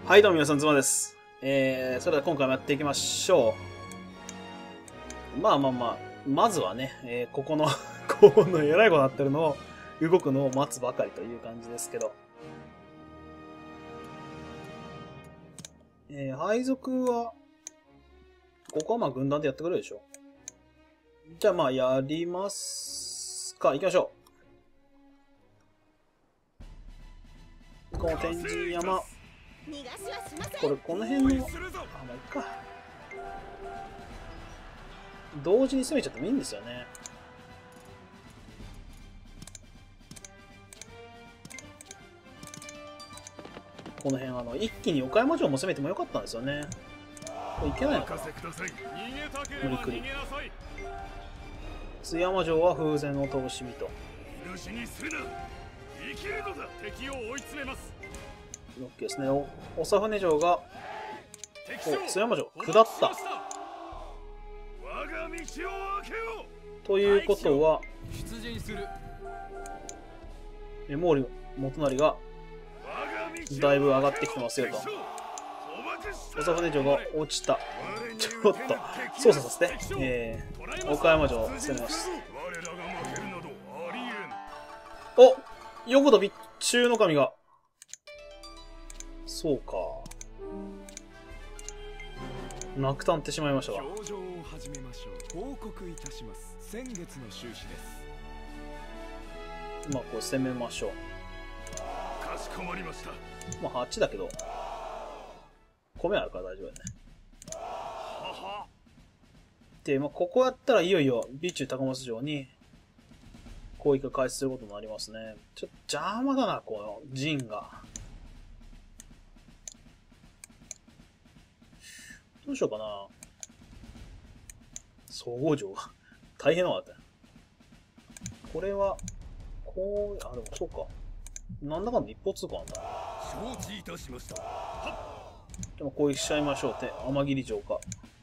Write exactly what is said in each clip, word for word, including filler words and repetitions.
はい、どうも皆さん、ズマです。えー、それでは今回もやっていきましょう。まあまあまあ、まずはね、えー、ここの、ここの偉いことになってるのを、動くのを待つばかりという感じですけど。えー、配属は、ここはまあ軍団でやってくれるでしょ。じゃあまあ、やりますか。行きましょう。この天神山。これ、この辺の、あ、まあ、いっか。同時に攻めちゃってもいいんですよね。この辺、あの、一気に岡山城も攻めてもよかったんですよね。これいけないのかな。無理くり。津山城は風前の通し人。オッケーですね。お長船城が、お、津山城、下った。ということは、毛利元就が、だいぶ上がってきてますよと。長船城が落ちた。ちょっと操作させて、えー、岡山城を攻めます。お、横田備中の神が。そうか。なくたんってしまいましたが。 表情を始めましょう。報告いたします。先月の収支です。 まあこれ攻めましょう。 かしこまりました。 まあはちだけど、米あるから大丈夫だね。で、まあここやったらいよいよ備中高松城に攻撃が開始することになりますね。ちょっと邪魔だな、この陣が。どうしようかな。総合城が大変なのがあったよ。これは、こう、あ、でもそうか。なんだかんだ一方通行なんだ。 承知いたしました。 でも攻撃しちゃいましょうって、天霧城か。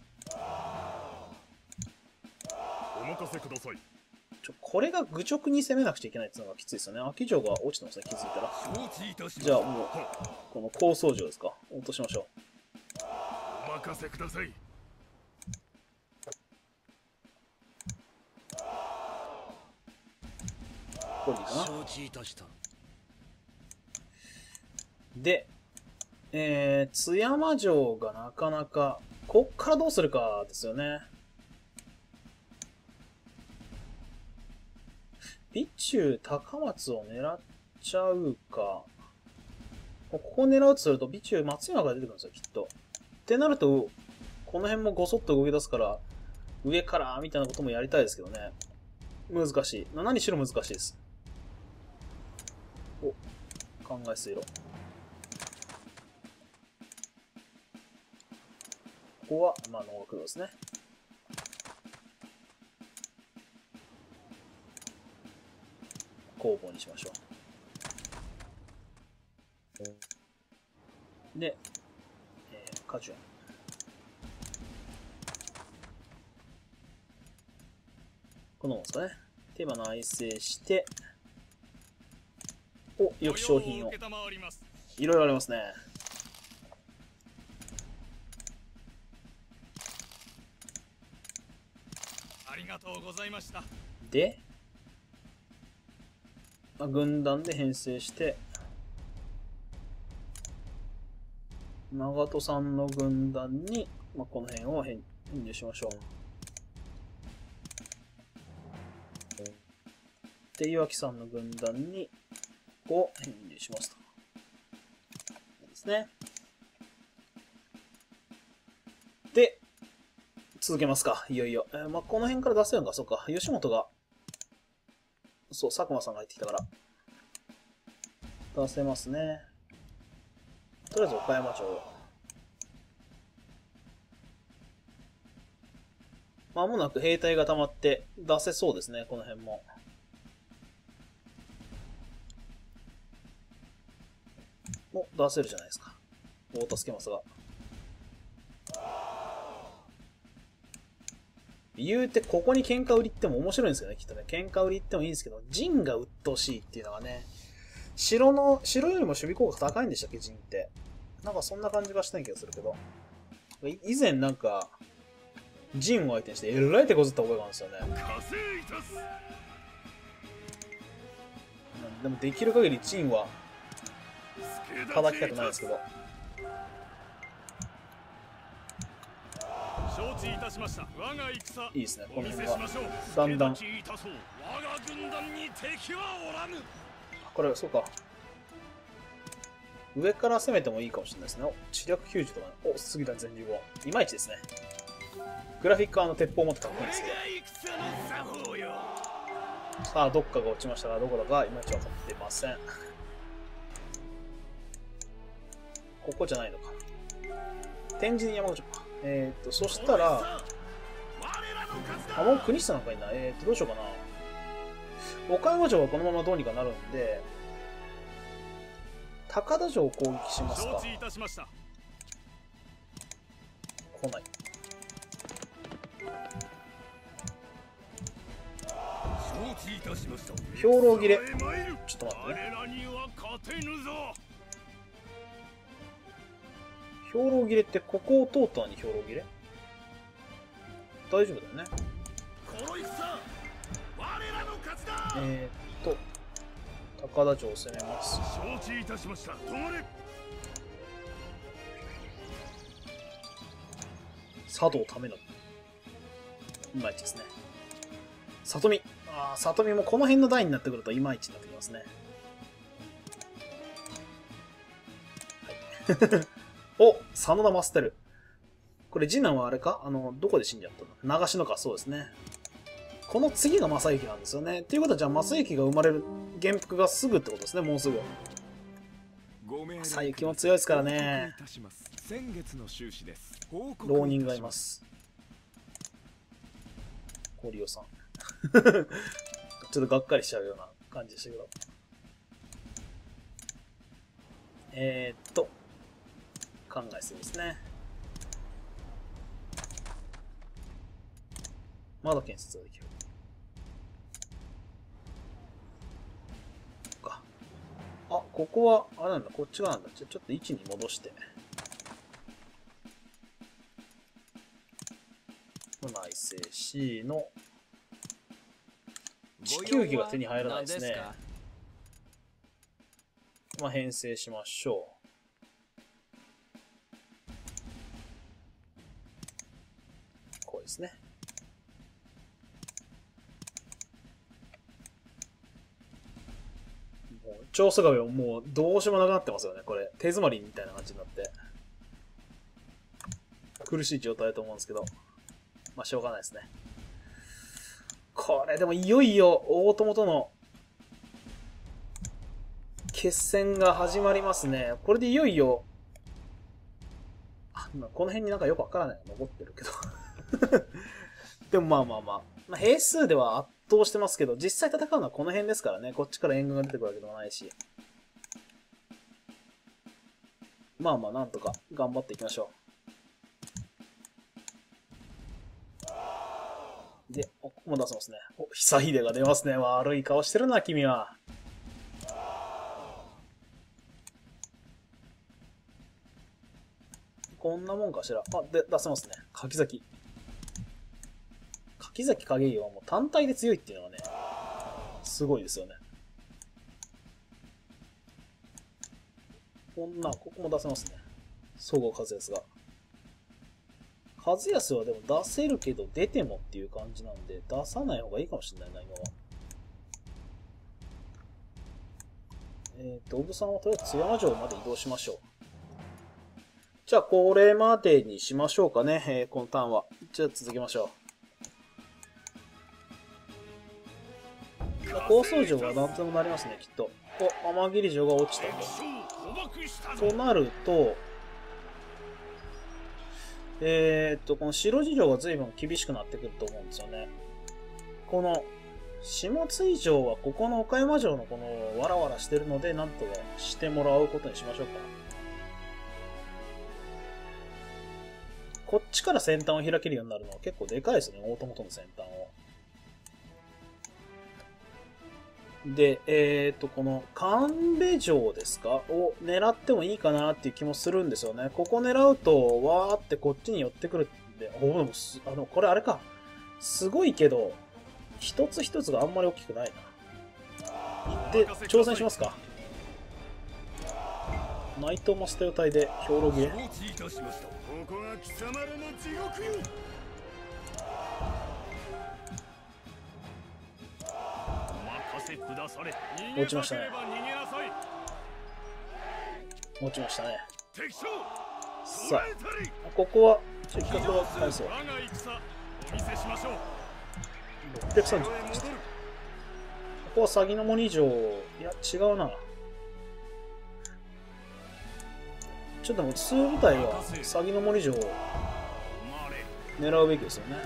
お任せください。 ちょ、これが愚直に攻めなくちゃいけないっていうのがきついですよね。秋城が落ちてますね、気づいたら。じゃあもう、この高層城ですか。落としましょう。 お任せください。 これでいいかな。 承知いたした。 で、えー、津山城がなかなか、こっからどうするかですよね。備中高松を狙っちゃうか。ここ狙うとすると、備中松山が出てくるんですよ、きっと。ってなると、この辺もごそっと動き出すから、上からみたいなこともやりたいですけどね。難しい。何にしろ難しいです。お、考え水路。ここは、まあ、農学ですね。工房にしましょう。で、えー、果樹園。このもんですかね。で、今内製して、お、よく商品を。いろいろありますね。 ありがとうございました。 で、まあ、軍団で編成して、長門さんの軍団に、まあ、この辺を編入しましょう。で、岩木さんの軍団に、こう編入しますと。ですね。で、続けますか。いよいよ。えー、まあ、この辺から出せるのか。そうか。吉本が、そう、佐久間さんが入ってきたから。出せますね。とりあえず岡山城。まもなく兵隊が溜まって出せそうですね、この辺も。お、出せるじゃないですか。お、助けますが。言うて、ここに喧嘩売りっても面白いんですよね、きっとね。喧嘩売りってもいいんですけど、陣が鬱陶しいっていうのがね。城の、城よりも守備効果高いんでしたっけ、陣って。 なんかそんな感じがした気がするけど。い以前なんか、ジンを相手にしてえらい手こずった覚えがあるんですよね。でもできる限りジンは叩きたくないですけど。 承知いたしました。我が戦いいですね、この辺はは。だんだん。 我が軍団に敵はおらぬ。 これ、そうか。上から攻めてもいいかもしれないですね。お、知略きゅうじゅうとか、ね、お、杉田全じゅうご。いまいちですね。グラフィックはあの鉄砲持ってかっこいいんですけど。さあ、どっかが落ちましたが、どこだかいまいち分かってません。ここじゃないのか。天神山口か。えーっと、そしたら、あ、もう国下なんかいんな。えーっと、どうしようかな。岡山城はこのままどうにかなるんで、高田城を攻撃しますか。来ない。兵糧切れ。ちょっと待ってね。兵糧切れってここを通ったのに兵糧切れ？大丈夫だよね。えー、っと高田城を攻めます。佐藤ためのいまいちですね。里見、ああ里見もこの辺の台になってくるといまいちになってきますね。はいお、佐野田マステル。これ次男はあれか、あのどこで死んじゃったの？長篠か。そうですね。この次が正行なんですよね。っていうことはじゃあ正行が生まれる元服がすぐってことですね。もうすぐ。正行も強いですからね。浪人がいます。堀尾さんちょっとがっかりしちゃうような感じでしたけど。えー、っと考えすぎですね。まだ建設ができるか。あ、ここはあれなんだ、こっち側なんだ。ちょちょっと位置に戻して内政 C の地球儀が手に入らないですね。まあ編成しましょう。こうですね。もう長宗我部はもうどうしようもなくなってますよね。これ手詰まりみたいな感じになって苦しい状態だと思うんですけど、まあしょうがないですね。これでもいよいよ大友との決戦が始まりますね。これでいよいよ、あ、この辺になんかよくわからないの残ってるけどでもまあまあまあ、まあ、兵数では圧倒してますけど、実際戦うのはこの辺ですからね。こっちから援軍が出てくるわけでもないし、まあまあなんとか頑張っていきましょう。で、ここも出せますね。お、久秀が出ますね。悪い顔してるな、君は。こんなもんかしら。あ、で、出せますね。柿崎。柿崎景家はもう単体で強いっていうのはね、すごいですよね。こんな、ここも出せますね。総合和康が。和康はでも出せるけど出てもっていう感じなんで、出さない方がいいかもしれないな、今は。えっと、小布さんはとりあえず津山城まで移動しましょう。じゃあ、これまでにしましょうかね、えー、このターンは。じゃあ、続けましょう。高層城が何とでもなりますね、きっと。お、天霧城が落ちたと。となると、えー、っと、この白地城が随分厳しくなってくると思うんですよね。この、下津城はここの岡山城のこのわらわらしてるので、なんとかしてもらうことにしましょうか。こっちから先端を開けるようになるのは結構でかいですね、大友との先端を。 で、えっと、この神戸城ですかを狙ってもいいかなっていう気もするんですよね。ここ狙うと、わーってこっちに寄ってくるんで、おでもす、あの、これあれか。すごいけど、一つ一つがあんまり大きくないな。で、挑戦しますか。ナイトマスター隊で兵糧ゲー。落ちましたね。落ちましたね。さあ、ここはちょっと企画は返そう。ろっぴゃくさんじゅうました。ここは詐欺の森城。いや、違うな。ちょっともう通部隊は詐欺の森城を狙うべきですよね。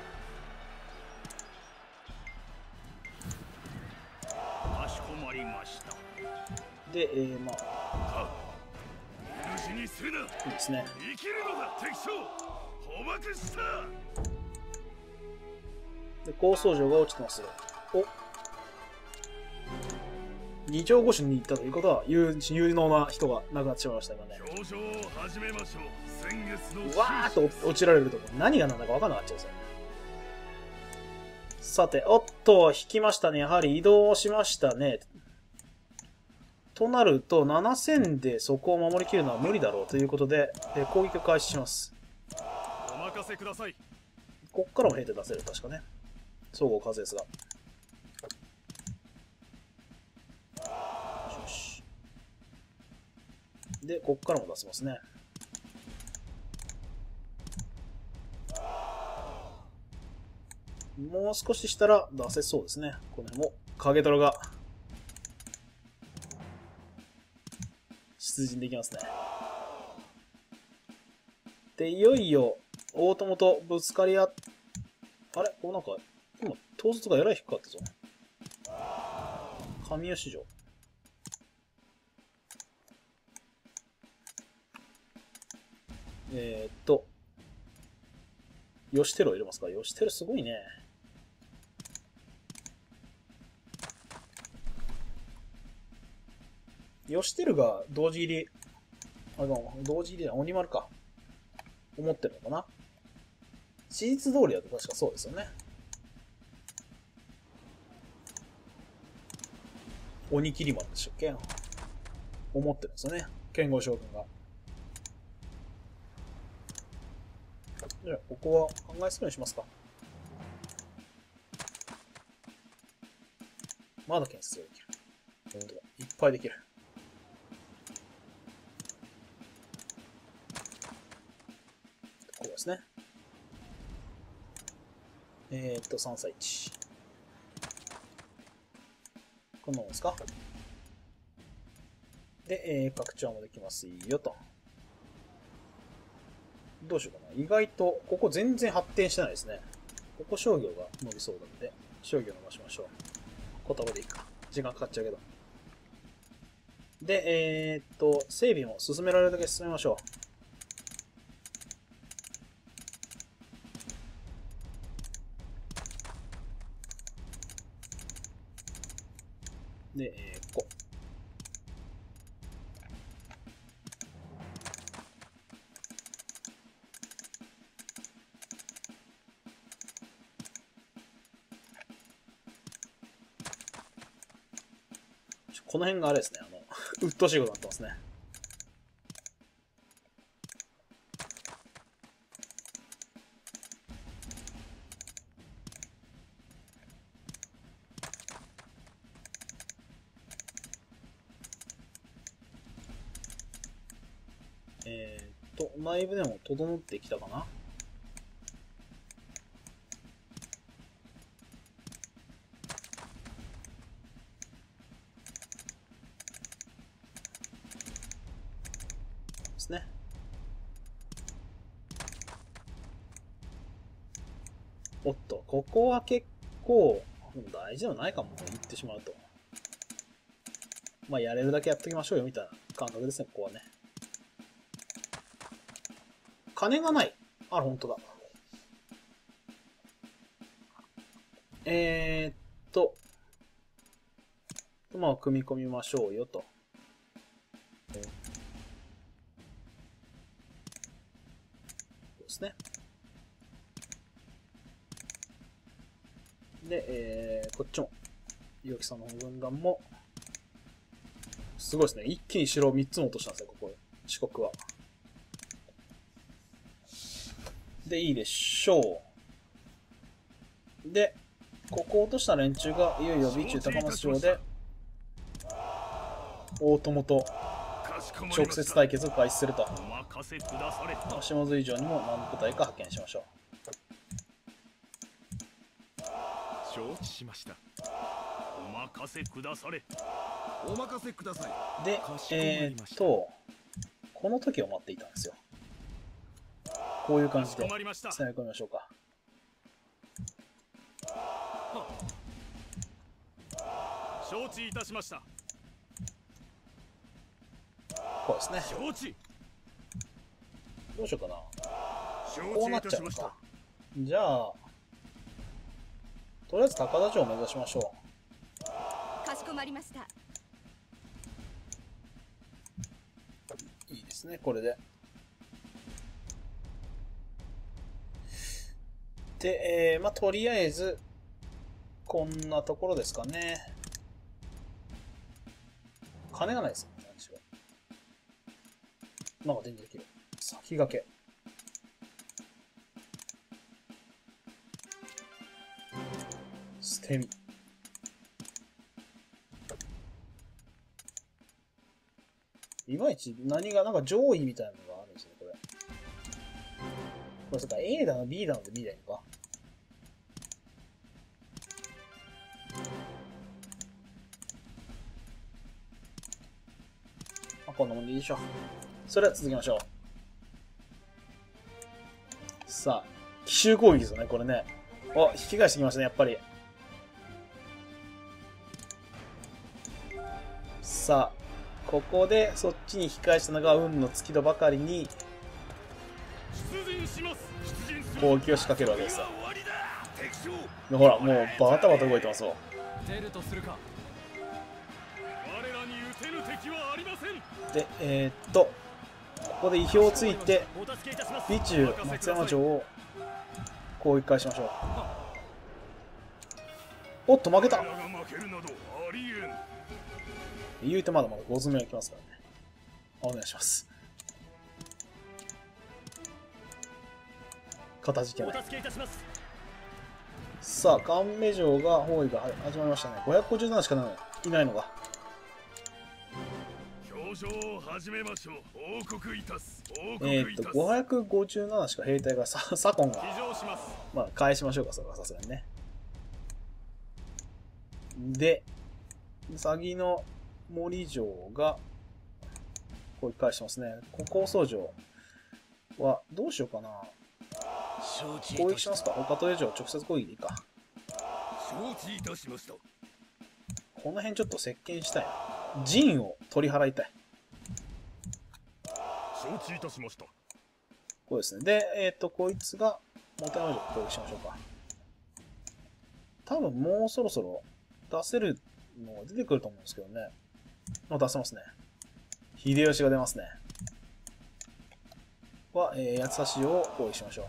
で、えー、まあいいですね。で、高層城が落ちてますよ。お二条越しに行ったということは有有能な人が亡くなってしまいました今ね。うわーっと落ちられるとこ何が何だか分からなかったですよね。さて、おっと引きましたね。やはり移動しましたね。となるとななせんでそこを守りきるのは無理だろうということで、え攻撃を開始します。お任せください。こっからも兵で出せる確かね。総合数ですが。で、こっからも出せますね。もう少ししたら出せそうですね。この辺も影虎が出陣できますね。で、いよいよ大友とぶつかり合っ、あれこうなんか、今、統率がえらい低かったぞ。神吉城。えー、っと、吉テルを入れますか。吉テルすごいね。吉テルが同時入り、あの、同時入りだ、鬼丸か。思ってるのかな。史実通りだと確かそうですよね。鬼切丸でしたっけ。思ってるんですよね。剣豪将軍が。じゃあ、ここは考えするようにしますか。まだ建設ができる。本当だ。いっぱいできる。こうですね。えー、っと、さんさいいち。こんなもんですか。で、えー、拡張もできますよと。どうしようかな。意外と、ここ全然発展してないですね。ここ商業が伸びそうなので、商業伸ばしましょう。言葉でいいか。時間かかっちゃうけど。で、えー、っと、整備も進められるだけ進めましょう。で、えー、ここ。この辺があれですね、あの、うっとうしいことになってますね。えーっと、内部でも整ってきたかな。ですね。おっと、ここは結構大事ではないかも、言ってしまうと。まあ、やれるだけやっときましょうよ、みたいな感覚ですね、ここはね。金がない。あら、ほんとだ。えーっと、 まあ、組み込みましょうよと。ですね。で、えー、こっちも、伊きさんの軍団も、すごいですね。一気に城をみっつも落としたんですよ、ここ。四国は。で、いいでしょう。で、ここを落とした連中が、いよいよ備中高松城で、大友と直接対決を開始すると。下津以上にも何部隊か派遣しましょう。承知しました。お任せくだされ。お任せください。 で、えー、っと、この時を待っていたんですよ。こういう感じで攻め込みましょうか。 承知いたしました。 こうですね。 承知。 どうしようかな。こうなっちゃうのか。じゃあ、とりあえず高田城を目指しましょう。かしこまりました。 いいですね、これで。で、えー、まあ、とりあえず、こんなところですかね。金がないですよね、何しろ。なんか全然できる。先駆け。捨て身。いまいち何が、なんか上位みたいなのがあるんですよね、これ。これ、そっか、A だの B だので B だよか。まあ、こんなもんでいいでしょう。それでは続きましょう。さあ、奇襲攻撃ですよね、これね。お、引き返してきましたね、やっぱり。さあ、ここでそっちに引き返したのが運の尽き度ばかりに攻撃を仕掛けるわけですよ。でほら、もうバタバタ動いてますよ。で、えー、っとここで意表をついて備中松山城を攻撃開始しましょう。おっと負けた。言うてまだまだご詰めが来ますからね。お願いします。かたじけない。さあ、神戸城が包囲が始まりましたね。ごひゃくごじゅうななしかないないのが。えーっと、ごひゃくごじゅうななしか兵隊がさ、左近が。まあ、返しましょうか、それはさすがにね。で、先の森城が攻撃開始しますね。高層城はどうしようかな。攻撃しますか。他と城直接攻撃でいいか。この辺ちょっと接近したいな。陣を取り払いたい。 承知いたしました。 こうですね。で、えっと、こいつが元山城を攻撃しましょうか。多分もうそろそろ出せるのが出てくると思うんですけどね。もう出せますね。秀吉が出ますね。は、えー、八つ橋を攻撃しましょう。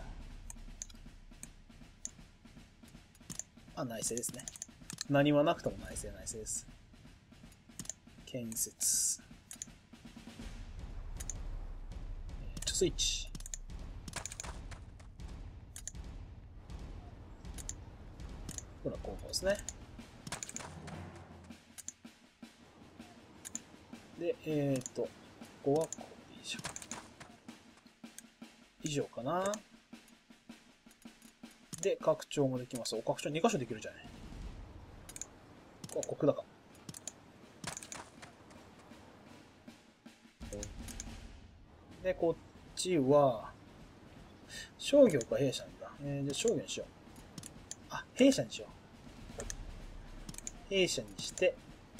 あ、内政ですね。何はなくとも内政、内政です。建設。えー、貯水池。これは後方ですね。で、えっと、ここはこれ以上。以上かな。で、拡張もできます。お、拡張にかしょできるじゃない。ここだか。で、こっちは、商業か弊社なんだ。えー、じゃあ商業にしよう。あ、弊社にしよう。弊社にして、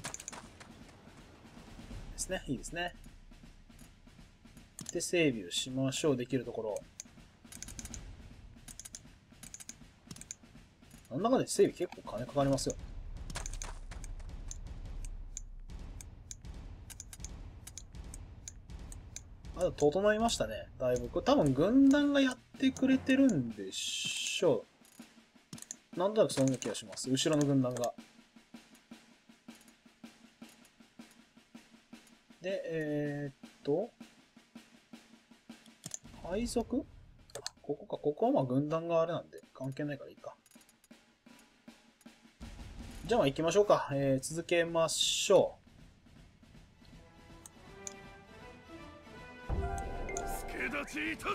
ですね。いいですね。で、整備をしましょう。できるところ。なんだかんだ整備結構金かかりますよ。 あと、整いましたね。だいぶ。これ多分軍団がやってくれてるんでしょう。なんとなくそんな気がします。後ろの軍団が。で、えー、っと、配属？ここか。ここはまあ軍団があれなんで関係ないからいいか。じゃあまあ行きましょうか。えー、続けましょう。いい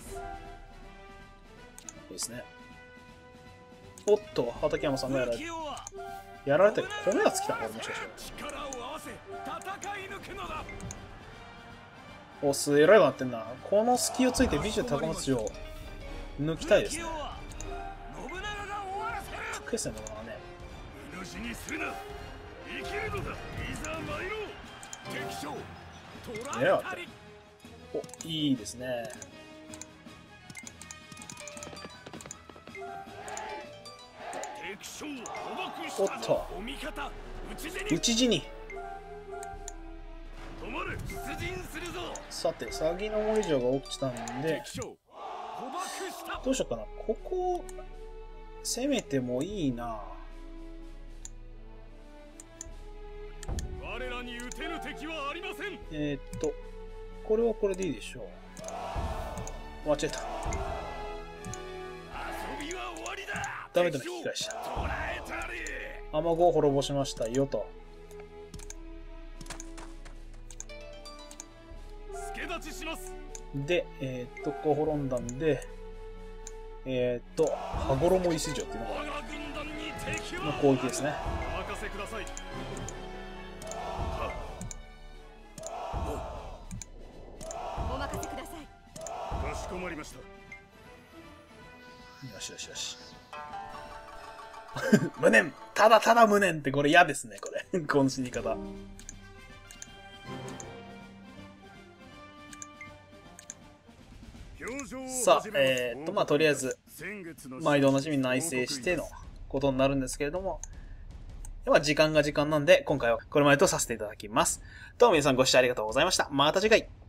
ですね。おっと、畠山さんがやられて、やられて、米が尽きたのこれもしかして。お、すえらいことなってんな。この隙をついて美女高松城を抜きたいですね。かっけえっすね、これはね。狙いはあって。お、いいですね。おっと、討ち死に。さて、鷺の森城が落ちたんで、どうしようかな。ここ、攻めてもいいな。えー、っと、これはこれでいいでしょう。間違えた。ダメだね、引き返した。アマゴを滅ぼしましたよと。で、えー、っと、こう滅んだんで、えー、っと、羽衣石城っていうのがの攻撃ですね。 お任せください。 かしこまりました。 よしよしよし。無念、ただただ無念ってこれ嫌ですね、これ。この死に方。さあ、えー、っと、まあ、とりあえず、毎度おなじみ内省してのことになるんですけれども、まあ、時間が時間なんで、今回はこれまでとさせていただきます。どうも皆さんご視聴ありがとうございました。また次回。